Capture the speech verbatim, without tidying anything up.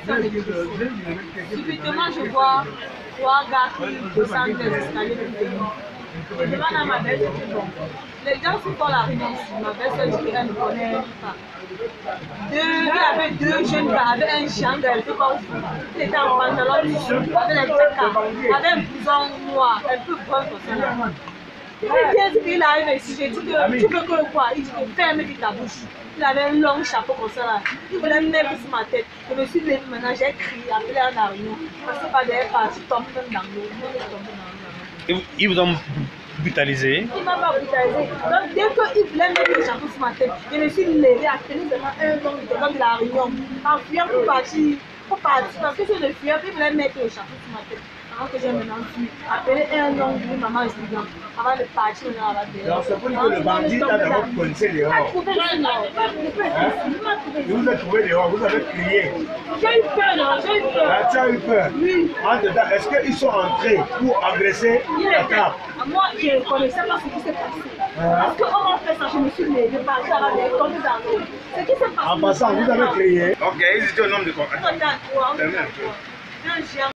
faire des défauts. Subitement, je vois trois gars qui descendent les escaliers pour venir. Je demande à ma belle, je dis bon, les gens qui font la réunion ici, ma belle dit qu'elle ne connaît pas. Deux, il y avait deux jeunes gars avec un chandail, un peu comme vous. Il était en pantalon tissu, avec les pétards, avec un blouson noir, un peu brun comme ça. Il vient dit qu'il arrive ici, j'ai dit que tu veux que quoi? Il dit que ferme vite ta bouche. Il avait un long chapeau comme ça là. Il voulait me mettre sur ma tête. Je me suis levée maintenant, j'ai crié, appelé un réunion. Parce que pas derrière parti, tombe même dans l'eau. Ils vous ont brutalisé? Il m'a pas brutalisé. Donc dès qu'il voulait mettre le chapeau sur ma tête, je me suis levée à tenir devant un homme de comme de la réunion. En fuyant pour partir, pour partir, parce que c'est le fuyant, il voulait mettre le chapeau sur ma tête. Avant que j'ai maintenant pu appeler un homme de maman étudiant avant de partir dans la tête. Donc c'est pour dire que le bandit a d'abord policier dehors. Il vous a trouvé dehors, vous avez crié. J'ai eu peur, non, j'ai eu peur. Ah, tu as eu peur? Oui. Est-ce qu'ils sont entrés pour agresser la table? Moi, je ne connaissais pas ce qui s'est passé. Parce qu'on m'a fait ça, je me suis levée, parti avant de tomber dans l'eau. Ce qui s'est passé. En passant, vous avez crié. Ok, ils étaient au nombre de quoi? Un chien.